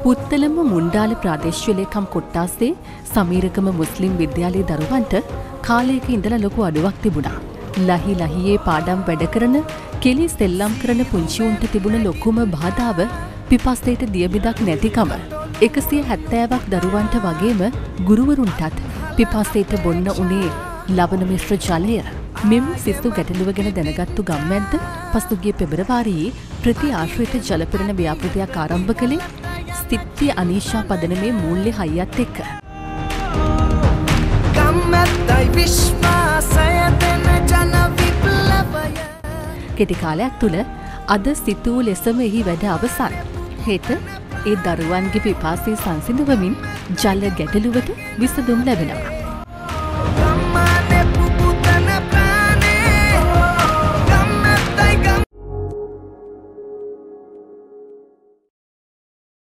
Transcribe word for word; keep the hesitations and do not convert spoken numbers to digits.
පුත්තලම මුණ්ඩාල ප්‍රාදේශීය ලේකම් කොට්ටාසේ සමීරකම මුස්ලිම් විද්‍යාලයේ දරුවන්ට කාලයක ඉඳලා ලොකු අඩුවක් තිබුණා. ලහි ලහියේ පාඩම් වැඩ කරන කෙලි සෙල්ලම් කරන පුංචි උන්ට තිබුණ ලොකුම බාධාව පිපස්සේට දියබිදක් නැතිකම. එකසිය හැත්තෑවක් දරුවන්ට වගේම ගුරුවරුන්ටත් පිපස්සේට බොන්න උනේ ලබන මිශ්‍ර ජලය. මෙම සිසු ගැටලුව ගැන දැනගත්තු ගම්මැද්ද පසුගිය පෙබරවාරියේ ප්‍රති ආශ්‍රිත ජලපිරණ ව්‍යාපෘතියක් ආරම්භ කළේ ස්ථිත්‍ය අනීෂා පදනමේ මූල්‍ය හයියත් එක්ක. කෙටි කාලයක් තුළ අද සිතූ ලෙසම එහි වැඩ අවසන්. හෙට ඒ දරුවන්ගේ පිපාසය සංසිඳවමින් ජල ගැටලුවට විසඳුම් ලැබෙනවා.